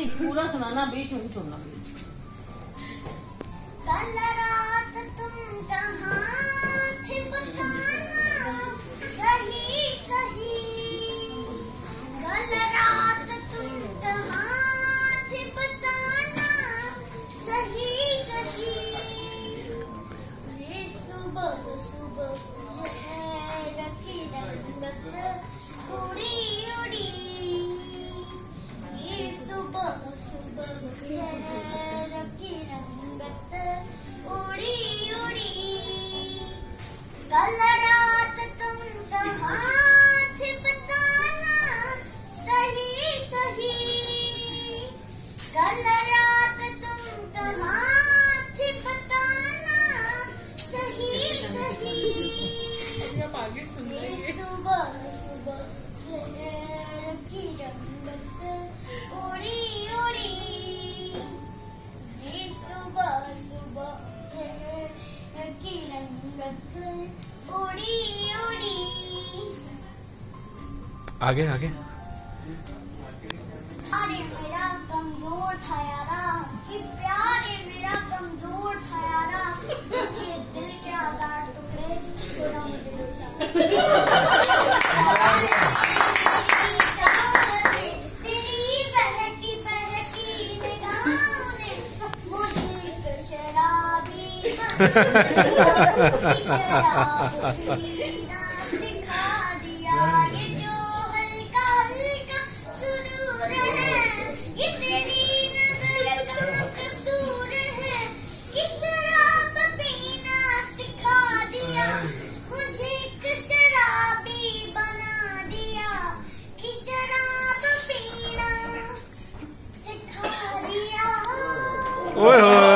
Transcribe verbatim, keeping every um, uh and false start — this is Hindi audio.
नहीं पूरा सुनाना, बीच में छोड़ना। कल रात तुम कहाँ थे बताना सही सही, कल रात तुम कहाँ थे बताना सही सही, ये सुबह सुबह शहर की रंगत उड़ी उड़ी, ये सुबह सुबह शहर की रंगत उड़ी उड़ी, कल रात तुम कहाँ थे बताना सही सही, कल रात तुम कहाँ थे बताना सही सही, ये सुबह सुबह शहर की रंगत उड़ी उड़ी, ये सुबह सुबह शहर की रंगत उड़ी उड़ी। आगे आगे। अरे मेरा कमजोर था यारा, कि प्यारे मेरा कमजोर था यारा, ये दिल के आजार टुकड़े छोड़ा मुझे तेरी बहकी बहकी निगाहों ने मुझे एक शराबी बना, शराब पीना सिखा दिया, ये जो हल्का हल्का सुरूर है, ये तेरी नजर का कसूर है, कि शराब पीना सिखा दिया, मुझे एक शराबी बना दिया, कि शराब पीना सिखा दिया। ओए